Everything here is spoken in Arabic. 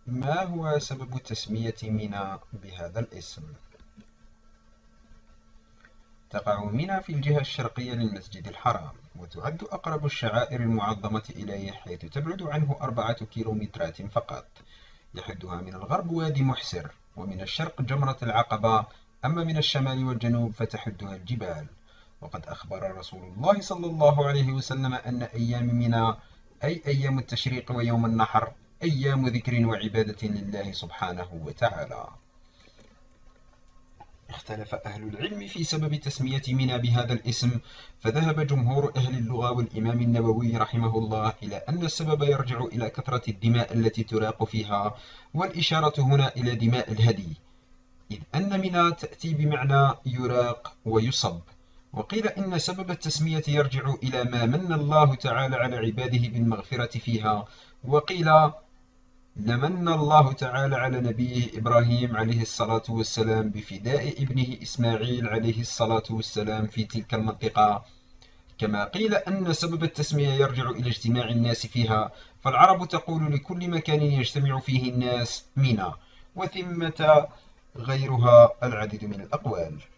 ما هو سبب تسمية منى بهذا الاسم؟ تقع منى في الجهة الشرقية للمسجد الحرام، وتعد أقرب الشعائر المعظمة إليه، حيث تبعد عنه 4 كيلومترات فقط. يحدها من الغرب وادي محسر، ومن الشرق جمرة العقبة، أما من الشمال والجنوب فتحدها الجبال. وقد أخبر رسول الله صلى الله عليه وسلم أن أيام منى، أي أيام التشريق ويوم النحر، أيام ذكر وعبادة لله سبحانه وتعالى. اختلف أهل العلم في سبب تسمية منى بهذا الاسم، فذهب جمهور أهل اللغة والإمام النووي رحمه الله إلى أن السبب يرجع إلى كثرة الدماء التي تراق فيها، والإشارة هنا إلى دماء الهدي، إذ أن منى تأتي بمعنى يراق ويصب. وقيل إن سبب التسمية يرجع إلى ما من الله تعالى على عباده بالمغفرة فيها، وقيل لمن الله تعالى على نبيه إبراهيم عليه الصلاة والسلام بفداء ابنه إسماعيل عليه الصلاة والسلام في تلك المنطقة. كما قيل أن سبب التسمية يرجع إلى اجتماع الناس فيها، فالعرب تقول لكل مكان يجتمع فيه الناس منى، وثمة غيرها العديد من الأقوال.